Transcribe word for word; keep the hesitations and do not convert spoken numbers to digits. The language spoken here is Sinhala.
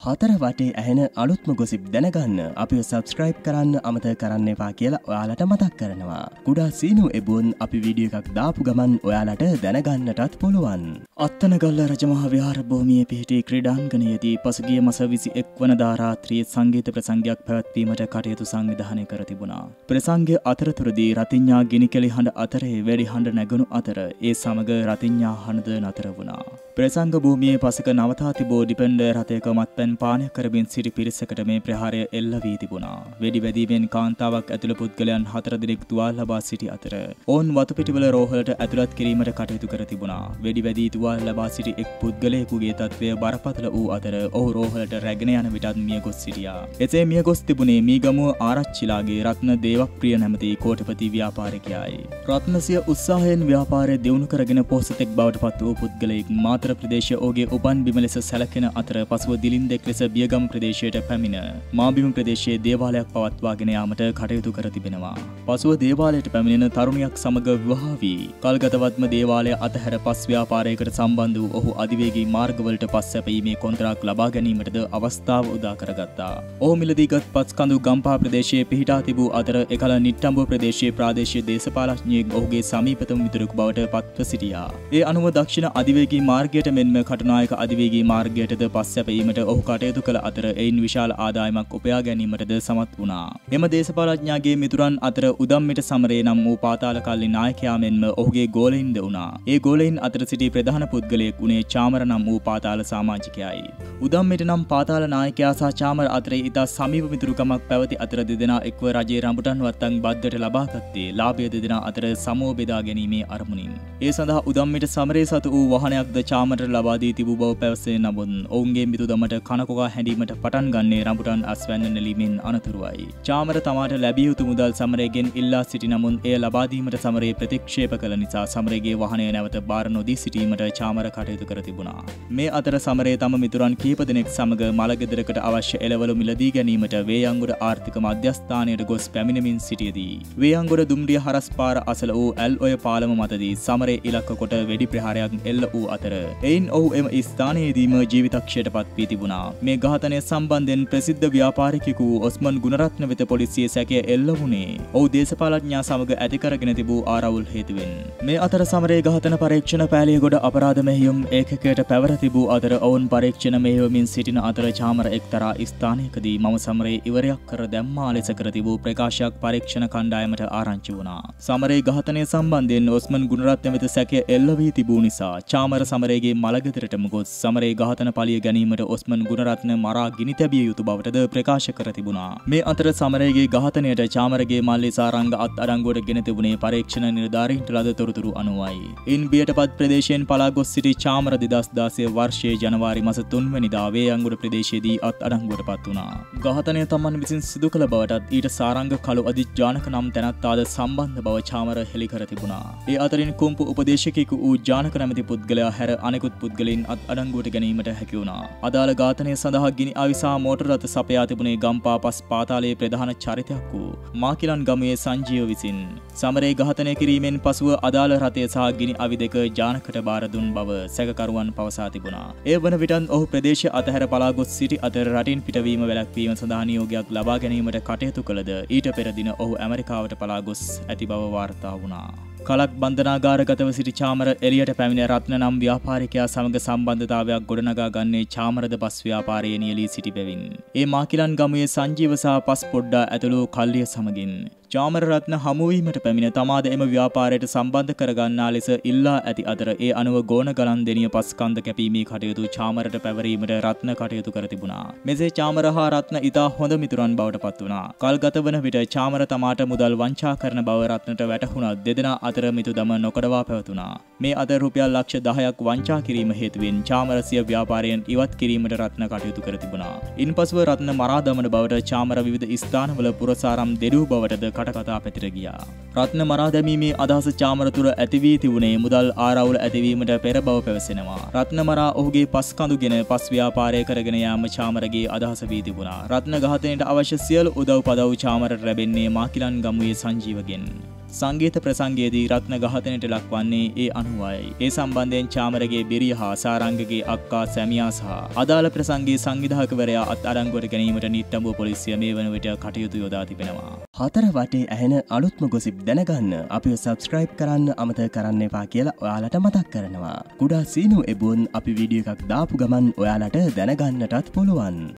හතර වටේ ඇහෙන අලුත්ම ගොසිප් දැනගන්න අපිව සබස්ක්‍රයිබ් කරන්න අමතක කරන්න එපා කියලා ඔයාලට මතක් කරනවා. කුඩා සීනු එබුන් අපි වීඩියෝ එකක් දාපු ගමන් ඔයාලට දැනගන්නටත් පුළුවන්. අත්තනගල්ල රජමහා විහාර භූමියේ පිහිටි ක්‍රීඩාංගණයේදී පසුගිය මාස විසි එක් වනදා රාත්‍රියේ සංගීත ප්‍රසංගයක් පැවැත්වීමට කටයුතු සංවිධානය කර තිබුණා. ප්‍රසංගය අතරතුරදී රතිඤ්ඤා ගිනිකෙලි හඬ අතරේ වෙඩි හඬ නැගුණු අතර ඒ සමග රතිඤ්ඤා හඬ නතර වුණා. ප්‍රසංග භූමියේ පසක නවතා තිබූ ඩිපෙන්ඩර් රථයක මත්පැන් පානය කරමින් සිටි පිරිසකට මේ ප්‍රහාරය එල්ල වී තිබුණා. වෙඩි වැදීමෙන් කාන්තාවක් ඇතුළු පුද්ගලයන් හතර දෙනෙක් තුවාල ලබා සිටි අතර ඔවුන් වතුපිටිවල රෝහලට ඇතුළත් කිරීමට කටයුතු කර තිබුණා. වෙඩි වැදී තුවාල ලබා සිටි එක් පුද්ගලයෙකුගේ තත්ත්වය බරපතල වූ අතර ඔහු රෝහලට රැගෙන යන විටත් මිය ගොස් සිටියා. එසේ මිය ගොස් තිබුණේ මීගමුව ආරච්චිලාගේ රත්න දේවප්‍රිය නැමැති කෝටිපති ව්‍යාපාරිකයායි. රත්නසිය උත්සාහයෙන් ව්‍යාපාරය දියුණු කරගෙන පොහොසතෙක් බවට පත් වූ පුද්ගලයෙක් මාතර ප්‍රදේශය ඔහුගේ උපන් බිම ලෙස සැලකෙන අතර පසුව දිලින්දෙක් ලෙස බියගම ප්‍රදේශයට පැමිණ මාබිම ප්‍රදේශයේ දේවාලයක් පවත්වාගෙන යාමට කටයුතු කර තිබෙනවා. පසුව දේවාලයට පැමිණෙන තරුණියක් සමග විවාහ වී කල්ගතවත්ම දේවාලය අතහැර පස් ව්‍යාපාරයකට සම්බන්ධ වූ ඔහු අධිවේගී මාර්ගවලට පස් සැපීමේ කොන්ත්‍රාත් ලබා ගැනීමටද අවස්ථාව උදා කරගත්තා. ඔහු මිලදීගත් පස්කඳු ගම්පහ ප්‍රදේශයේ පිහිටා තිබූ අතර එකල නිට්ටඹුව ප්‍රදේශයේ ප්‍රාදේශීය දේශපාලඥයෙක් ඔහුගේ සමීපතම මිතුරෙකු බවට පත්ව සිටියා. ඒ අනුව දක්ෂිණ අධිවේගී මාර්ගයට මෙන්ම කටුනායක අධිවේගී මාර්ගයටද පස් සැපීමට ඔහු කටයුතු කළ අතර එයින් විශාල ආදායමක් උපයා ගැනීමටද සමත් වුණා. එම දේශපාලඥයාගේ මිතුරන් අතර උදම්මිට සමරේ නම් වූ පාතාල කල්ලි නායකයා මෙන්ම ඔහුගේ ගෝලයින්ද වුණා. ඒ ගෝලයින් අතර සිටි ප්‍රධාන පුද්ගලයෙක් වුණේ චාමර නම් වූ පාතාල සමාජිකයයි. උදම්මිට නම් පාතාල නායකයා සහ චාමර අතරේ ඉතා සමීප මිතුරුකමක් පැවති අතර දෙදෙනා එක්ව රජයේ රඹුටන් වත්තන් බද්දට ලබා ගත්තේ ලාභය දෙදෙනා අතර සමව බෙදා ගැනීමේ අරමුණින්. ඒ සඳහා උදම්මිට සමරේ සතු වූ වාහනයක්ද චාමරට ලබා දී තිබූ බව පැවසේ නමුත් ඔවුන්ගේ මිතුදමට කනකොකා හැඳීමට පටන් ගන්නේ රඹුටන් අස්වැන්න නෙලීමෙන් අනතුරුවයි. චාමර තමාට ලැබිය යුතු මුදල් සමරේගෙන් ඉල්ලා සිටි නමුත් එය ලබා දීමට සමරේ ප්‍රතික්ෂේප කළ නිසා සමරේගේ වාහනය නැවත බාර නොදී සිටීමට චාමර කටයුතු කර තිබුණා. මේ අතර සමරේ තම මිතුරන් කීප දෙනෙක් සමග මලගෙදරකට අවශ්‍ය එළවලු මිලදී ගැනීමට වේයන්ගොඩ ආර්ථික මධ්‍යස්ථානයට ගොස් පැමිණෙමින් සිටියදී වේයන්ගොඩ දුම්රිය හරස් පාර අසල වූ ඇල් ඔය පාලම මතදී සමරේ ඉලක්ක කොට වෙඩි ප්‍රහාරයක් එල්ල වූ අතර එයින් ඔහු එම ස්ථානයේදීම ජීවිතක්ෂයට පත් වී තිබුණා. මේ ඝාතනය සම්බන්ධයෙන් ප්‍රසිද්ධ ව්‍යාපාරිකයෙකු ඔස්මන් ගුණරත්න වෙත පොලිසිය සැකය එල්ල වුණේ ඔහු දේශපාලඥයා සමග ඇති කරගෙන තිබූ ආරවුල් හේතුවෙන්. මේ අතර සමරේ ඝාතන පරීක්ෂණ පෑලියගොඩ අපරාධ මෙහෙයුම් ඒකකයට පැවර තිබූ අතර ඔවුන් පරීක්ෂණ මෙහෙයවමින් සිටින අතර චාමර එක්තරා ස්ථානයකදී මම සමරේ ඉවරයක් කර දැම්මා ලෙස කර තිබූ ප්‍රකාශයක් පරීක්ෂණ කණ්ඩායමට ආරංචි වුණා. සමරේ ඝාතනය සම්බන්ධයෙන් ඔස්මන් ගුණරත්න වෙත සැකය එල්ල වී තිබූ නිසා චාමර සමරේගේ මලගෙදරටම ගොස් සමරේ ඝාතන පලිය ගැනීමට ඔස්මන් ගුණරත්න මරා ගිනි තැබිය යුතු බවටද ප්‍රකාශ කර තිබුණා. මේ අතර සමරේගේ ඝාතනයට චාමරගේ මල්ලි සාරංග අත් අඩංගුවට ගෙන තිබුණේ පරීක්ෂණ නිලධාරීන්ට ලද තොරතුරු අනුවයි. ඉන් බියටපත් ප්‍රදේශයෙන් පලා ගොස් සිටි චාමර දෙදහස් දාසය වර්ෂයේ ජනවාරි මාස තුන් වෙනිදා වේයන්ගොඩ ප්‍රදේශයේදී අත් අඩංගුවට පත් වුණා. ඝාතනය තමන් විසින් සිදු කළ බවටත් ඊට සාරංග කළු අධිජානක නම් තැනැත්තාද සම්බන්ධ බව චාමර හෙළි කර තිබුණා. ඒ අතරින් කුම්පු උපදේශකයෙකු වූ ජානක නැමැති පුද්ගලයා හැර අනෙකුත් පුද්ගලයින් අත් අඩංගුවට ගැනීමට හැකි වුණා. අදාළ ඝාතනය සඳහා ගිනි අවිසා මෝටර රථ සපයා තිබුණේ ගම්පා පස් පාතාලයේ ප්‍රධාන චරිතයක් වූ මාකිලන් ගමුවේ සංජීව විසින්. සමරේ ඝාතනය කිරීමෙන් පසුව අදාළ රථය සහ ගිනි අවි දෙක ජානකට බාර දුන් බව සැකකරුවන් පවසා තිබුණා. ඒ වන විටත් ඔහු ප්‍රදේශය අතහැර පලා ගොස් සිටි අතර රටින් පිටවීම වැළැක්වීම සඳහා නියෝගයක් ලබා ගැනීමට කටයුතු කළද ඊට පෙර දින ඔහු ඇමරිකාවට පලා ගොස් ඇති බව වාර්තා වුණා. කලක් බන්ධනාගාරගතව සිටි චාමර එළියට පැමිණ රත්න නම් ව්‍යාපාරිකයා සමග සම්බන්ධතාවයක් ගොඩනගා ගන්නේ චාමරද පස් ව්‍යාපාරයේ නියැලී සිටි බැවින්. ඒ මාකිලන් ගමුවේ සංජීව සහ පස් පොඩ්ඩා ඇතුළු කල්ලිය සමගින් චාමර රත්න හමුවීමට පැමිණ තමාද එම ව්‍යාපාරයට සම්බන්ධ කරගන්නා ලෙස ඉල්ලා ඇති අතර ඒ අනුව ගෝන ගලන් දෙනිය පස් කන්ද කැපීමේ කටයුතු චාමරට පැවරීමට රත්න කටයුතු කර තිබුණා. මෙසේ චාමර හා රත්න ඉතා හොඳ මිතුරන් බවට පත් වුණා. කල්ගත වන විට චාමර තමාට මුදල් වංචා කරන බව රත්නට වැටහුණත් දෙදෙනා අතර මිතුදම නොකඩවා පැවතුණා. මේ අතර රුපියල් ලක්ෂ දහයක් වංචා කිරීම හේතුවෙන් චාමර සිය ව්‍යාපාරයෙන් ඉවත් කිරීමට රත්න කටයුතු කර තිබුණා. ඉන්පසුව රත්න මරා දමන බවට චාමර විවිධ ස්ථානවල පුරසාරම් දෙඩූ බවටද කටකතා පැතිර ගියා. රත්න මරා දැමීමේ අදහස චාමර තුර ඇති වී තිබුණේ මුදල් ආරවුල ඇතිවීමට පෙර බව පැවසෙනවා. රත්න මරා ඔහුගේ පස් කඳුගෙන පස් ව්‍යාපාරය කරගෙන යාම චාමරගේ අදහස වී තිබුණා. රත්න ඝාතනයට අවශ්‍ය සියලු උදව් පදව් චාමරට ලැබෙන්නේ මාකිලන් ගමුවේ සංජීවගෙන්. සංගීත ප්‍රසංගයේදී රත්න ඝාතනයට ලක්වන්නේ ඒ අනුවයි. ඒ සම්බන්ධයෙන් චාමරගේ බිරිය හා සාරංගගේ අක්කා සැමියා සහ අදාළ ප්‍රසංගයේ සංවිධායකවරයා අත්අඩංගුවට ගැනීමට නිට්ටඹුව පොලිසිය මේ වන විට කටයුතු යොදා තිබෙනවා. හතර වටේ ඇහෙන අලුත්ම ගොසිප් දැනගන්න අපිව සබ්ස්ක්‍රයිබ් කරන්න අමතක කරන්න එපා කියලා ඔයාලට මතක් කරනවා. කුඩා සීනු එබුන් අපි වීඩියෝ එකක් දාපු ගමන් ඔයාලට දැනගන්නටත් පුළුවන්.